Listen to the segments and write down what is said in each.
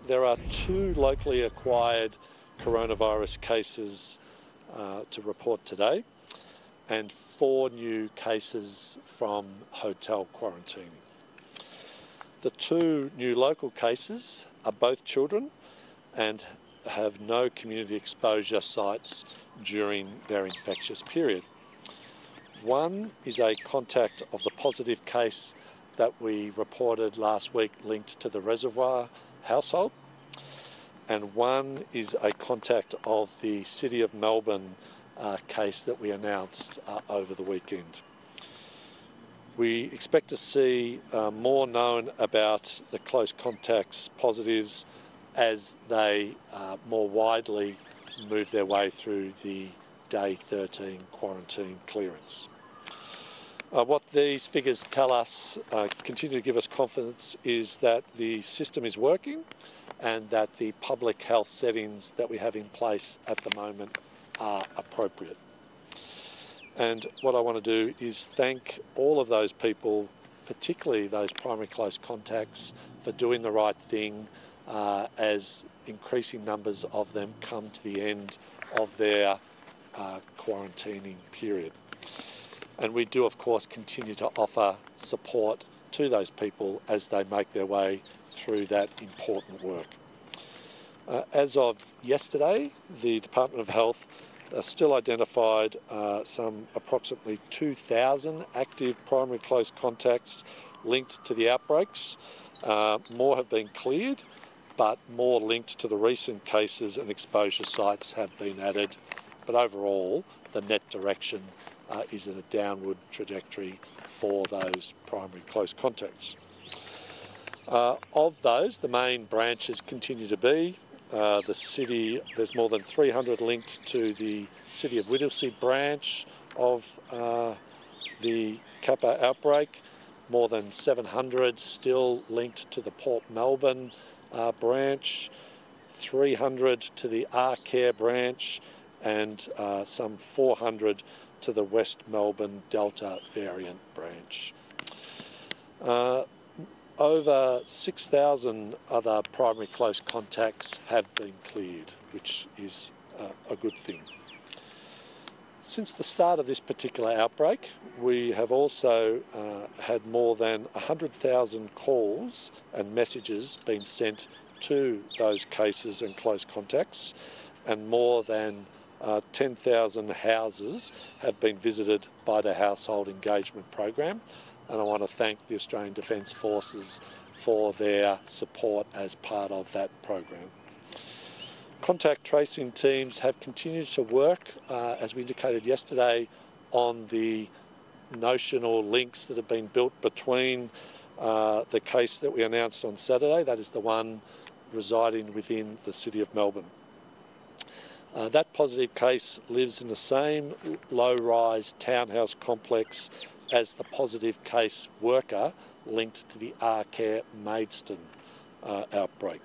there are 2 locally acquired coronavirus cases to report today and 4 new cases from hotel quarantining. The 2 new local cases are both children and have no community exposure sites during their infectious period. One is a contact of the positive case that we reported last week linked to the Reservoir household, and one is a contact of the City of Melbourne case that we announced over the weekend. We expect to see more known about the close contacts positives as they more widely move their way through the day 13 quarantine clearance. What these figures tell us, continue to give us confidence, is that the system is working and that the public health settings that we have in place at the moment are appropriate. And what I want to do is thank all of those people, particularly those primary close contacts, for doing the right thing as increasing numbers of them come to the end of their quarantining period. And we do, of course, continue to offer support to those people as they make their way through that important work. As of yesterday, the Department of Health still identified some approximately 2,000 active primary close contacts linked to the outbreaks. More have been cleared, but more linked to the recent cases and exposure sites have been added. But overall, the net direction is in a downward trajectory for those primary close contacts. Of those, the main branches continue to be the city. There's more than 300 linked to the City of Whittlesea branch of the Kappa outbreak, more than 700 still linked to the Port Melbourne branch, 300 to the Arcare branch, and some 400 to the West Melbourne Delta variant branch. Over 6,000 other primary close contacts have been cleared, which is a good thing. Since the start of this particular outbreak, we have also had more than 100,000 calls and messages being sent to those cases and close contacts, and more than 10,000 houses have been visited by the Household Engagement Program, and I want to thank the Australian Defence Forces for their support as part of that program. Contact tracing teams have continued to work, as we indicated yesterday, on the notional links that have been built between the case that we announced on Saturday, that is the one residing within the City of Melbourne. That positive case lives in the same low-rise townhouse complex as the positive case worker linked to the Arcare Maidstone outbreak.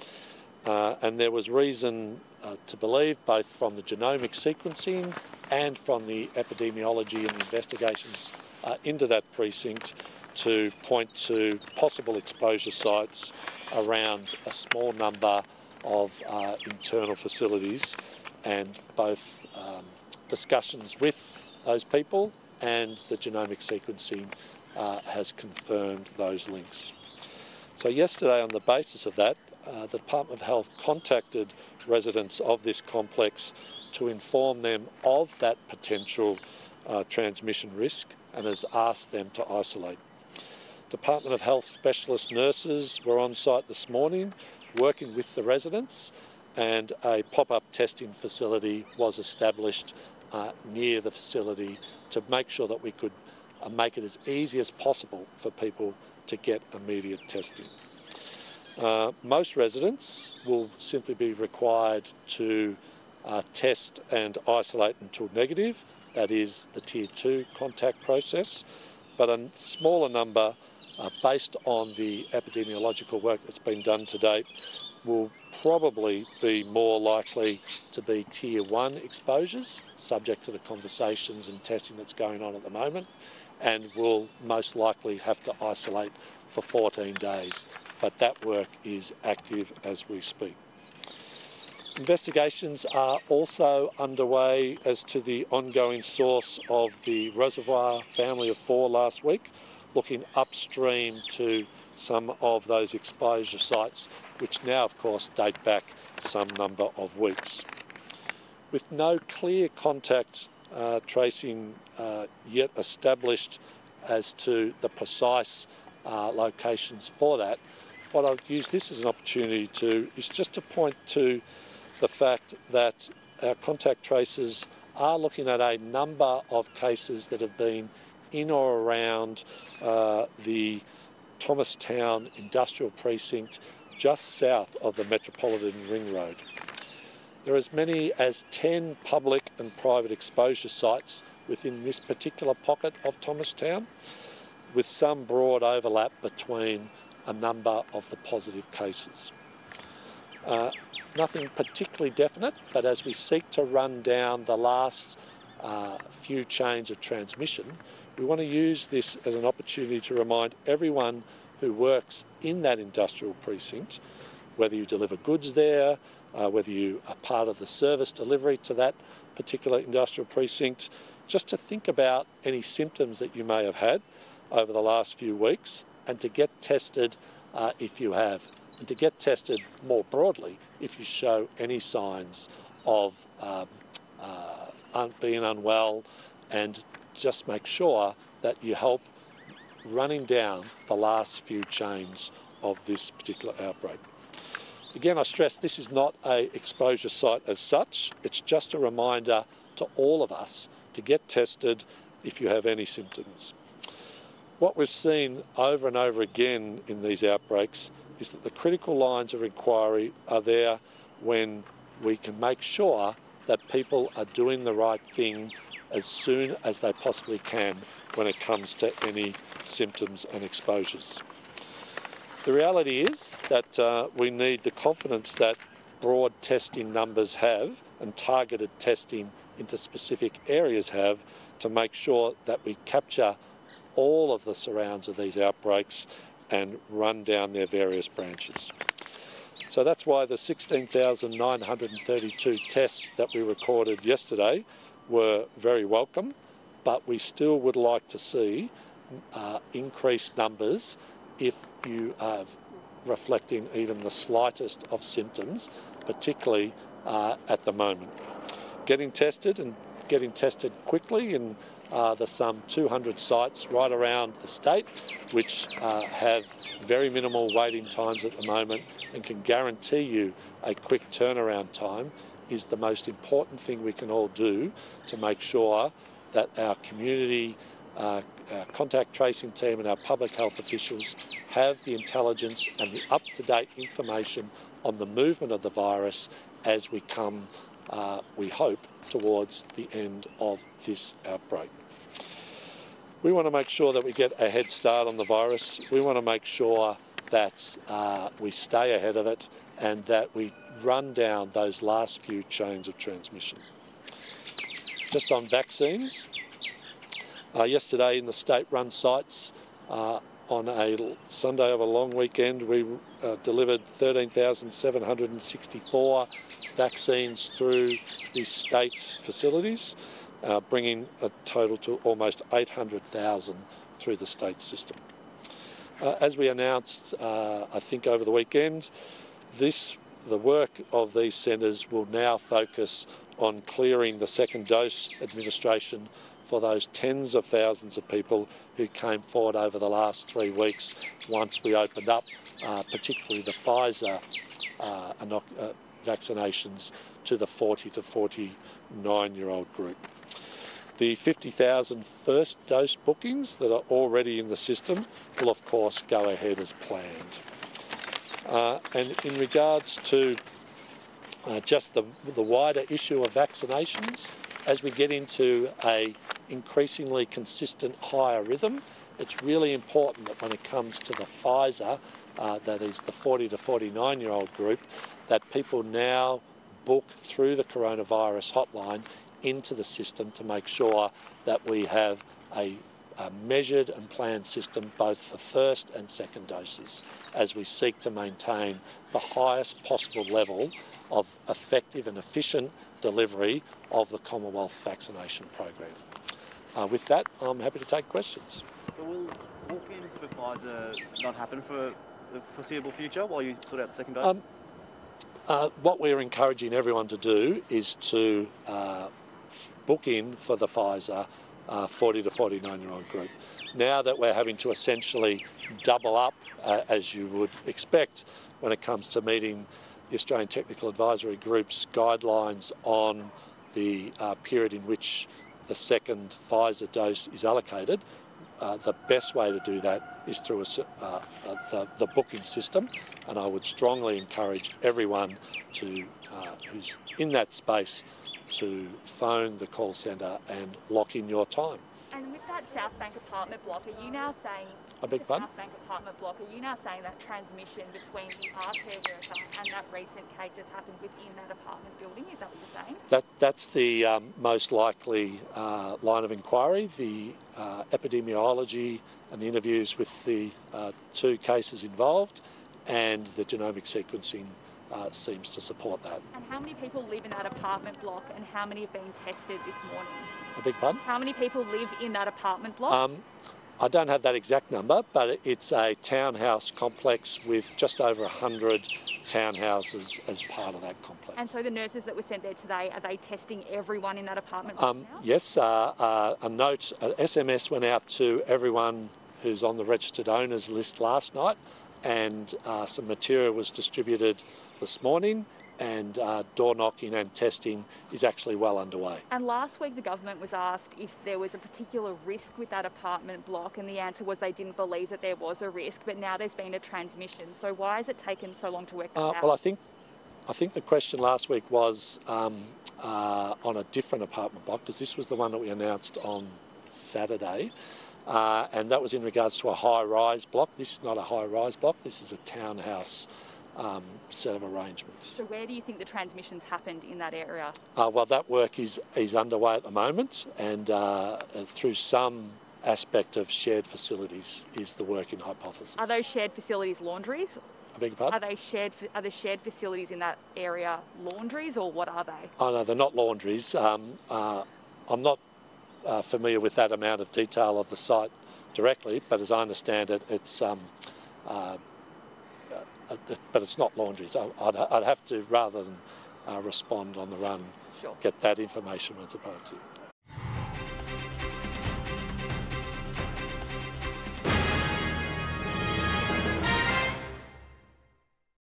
And there was reason to believe, both from the genomic sequencing and from the epidemiology and investigations into that precinct, to point to possible exposure sites around a small number of internal facilities, and both discussions with those people and the genomic sequencing has confirmed those links. So yesterday, on the basis of that, the Department of Health contacted residents of this complex to inform them of that potential transmission risk and has asked them to isolate. Department of Health specialist nurses were on site this morning working with the residents, and a pop-up testing facility was established near the facility to make sure that we could make it as easy as possible for people to get immediate testing. Most residents will simply be required to test and isolate until negative, that is the Tier 2 contact process, but a smaller number, based on the epidemiological work that's been done to date, will probably be more likely to be Tier 1 exposures, subject to the conversations and testing that's going on at the moment, and will most likely have to isolate for 14 days but that work is active as we speak. Investigations are also underway as to the ongoing source of the reservoir family of 4 last week, looking upstream to some of those exposure sites, which now of course date back some number of weeks. With no clear contact tracing yet established as to the precise locations for that, what I'll use this as an opportunity to is just to point to the fact that our contact tracers are looking at a number of cases that have been in or around the Thomastown Industrial Precinct just south of the Metropolitan Ring Road. There are as many as 10 public and private exposure sites within this particular pocket of Thomastown, with some broad overlap between a number of the positive cases. Nothing particularly definite, but as we seek to run down the last few chains of transmission, we want to use this as an opportunity to remind everyone who works in that industrial precinct, whether you deliver goods there, whether you are part of the service delivery to that particular industrial precinct, just to think about any symptoms that you may have had over the last few weeks and to get tested if you have, and to get tested more broadly if you show any signs of being unwell, and just make sure that you help running down the last few chains of this particular outbreak. Again, I stress this is not an exposure site as such. It's just a reminder to all of us to get tested if you have any symptoms. What we've seen over and over again in these outbreaks is that the critical lines of inquiry are there when we can make sure that people are doing the right thing as soon as they possibly can when it comes to any symptoms and exposures. The reality is that we need the confidence that broad testing numbers have and targeted testing into specific areas have to make sure that we capture all of the surrounds of these outbreaks and run down their various branches. So that's why the 16,932 tests that we recorded yesterday were very welcome, but we still would like to see increased numbers if you are reflecting even the slightest of symptoms, particularly at the moment. Getting tested and getting tested quickly in the some 200 sites right around the state, which have very minimal waiting times at the moment and can guarantee you a quick turnaround time, is the most important thing we can all do to make sure that our community, our contact tracing team and our public health officials have the intelligence and the up-to-date information on the movement of the virus as we come, we hope, towards the end of this outbreak. We want to make sure that we get a head start on the virus. We want to make sure that we stay ahead of it and that we run down those last few chains of transmission. Just on vaccines, yesterday in the state-run sites on a Sunday of a long weekend, we delivered 13,764 vaccines through the state's facilities, bringing a total to almost 800,000 through the state system. As we announced, I think over the weekend, the work of these centres will now focus on clearing the second dose administration for those tens of thousands of people who came forward over the last 3 weeks once we opened up, particularly the Pfizer vaccinations to the 40 to 49-year-old group. The 50,000 first dose bookings that are already in the system will of course go ahead as planned. And in regards to just the wider issue of vaccinations, as we get into a increasingly consistent higher rhythm, it's really important that when it comes to the Pfizer, that is the 40 to 49-year-old group, that people now book through the coronavirus hotline into the system to make sure that we have a a measured and planned system both for first and second doses as we seek to maintain the highest possible level of effective and efficient delivery of the Commonwealth vaccination program. With that, I'm happy to take questions. So will walk-ins for Pfizer not happen for the foreseeable future while you sort out the second dose? What we're encouraging everyone to do is to book in for the Pfizer 40 to 49-year-old group. Now that we're having to essentially double up, as you would expect, when it comes to meeting the Australian Technical Advisory Group's guidelines on the period in which the second Pfizer dose is allocated, the best way to do that is through the booking system, and I would strongly encourage everyone to who's in that space to phone the call centre and lock in your time. And with that South Bank apartment block, are you now saying... I beg pardon? South Bank apartment block, are you now saying that transmission between the arcare worker and that recent case has happened within that apartment building? Is that what you're saying? That's the most likely line of inquiry. The epidemiology and the interviews with the two cases involved and the genomic sequencing seems to support that. And how many people live in that apartment block and how many have been tested this morning? I beg pardon? How many people live in that apartment block? I don't have that exact number, but it's a townhouse complex with just over 100 townhouses as part of that complex. And so the nurses that were sent there today, are they testing everyone in that apartment block now? Yes, a note, an SMS went out to everyone who's on the registered owners list last night, and some material was distributed this morning, and door knocking and testing is actually well underway. And last week the government was asked if there was a particular risk with that apartment block, and the answer was they didn't believe that there was a risk, but now there's been a transmission. So why has it taken so long to work that out? Well, I think the question last week was on a different apartment block, because this was the one that we announced on Saturday, and that was in regards to a high-rise block. This is not a high-rise block, this is a townhouse set of arrangements. So where do you think the transmissions happened in that area? Well, that work is underway at the moment, and through some aspect of shared facilities is the working hypothesis. Are those shared facilities laundries? I beg your pardon? Are the shared facilities in that area laundries, or what are they? Oh no, they're not laundries. I'm not familiar with that amount of detail of the site directly, but as I understand it, it's but it's not laundries. I'd have to, rather than respond on the run, Sure. get that information when it's appropriate.